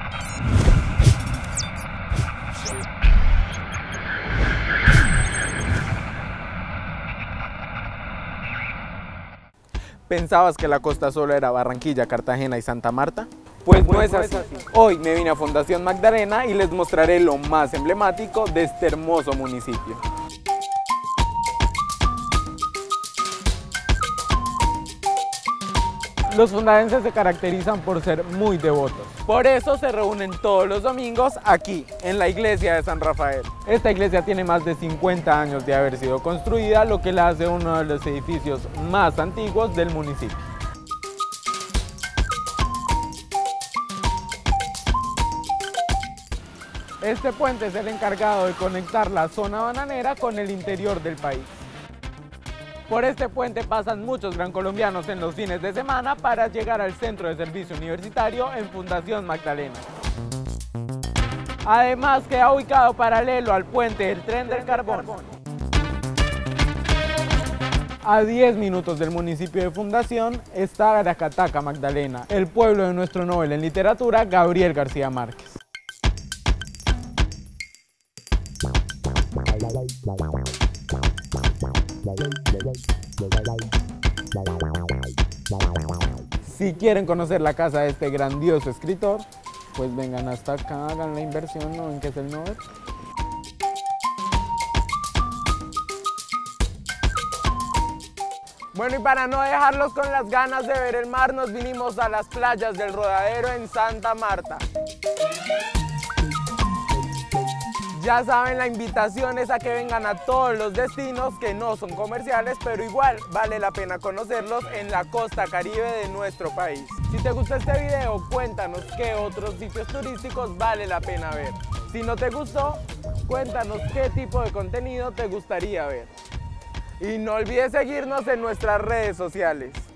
¿Pensabas que la costa solo era Barranquilla, Cartagena y Santa Marta? Pues no es así. Hoy me vine a Fundación Magdalena y les mostraré lo más emblemático de este hermoso municipio. Los fundaenses se caracterizan por ser muy devotos. Por eso se reúnen todos los domingos aquí, en la iglesia de San Rafael. Esta iglesia tiene más de 50 años de haber sido construida, lo que la hace uno de los edificios más antiguos del municipio. Este puente es el encargado de conectar la zona bananera con el interior del país. Por este puente pasan muchos gran colombianos en los fines de semana para llegar al centro de servicio universitario en Fundación Magdalena. Además, queda ubicado paralelo al puente del Tren del Carbón. A 10 minutos del municipio de Fundación está Aracataca, Magdalena, el pueblo de nuestro Nobel en literatura, Gabriel García Márquez. Si quieren conocer la casa de este grandioso escritor, pues vengan hasta acá, hagan la inversión, ¿no ven que es el Nobel? Bueno, y para no dejarlos con las ganas de ver el mar, nos vinimos a las playas del Rodadero en Santa Marta. Ya saben, la invitación es a que vengan a todos los destinos que no son comerciales, pero igual vale la pena conocerlos en la costa caribe de nuestro país. Si te gustó este video, cuéntanos qué otros sitios turísticos vale la pena ver. Si no te gustó, cuéntanos qué tipo de contenido te gustaría ver. Y no olvides seguirnos en nuestras redes sociales.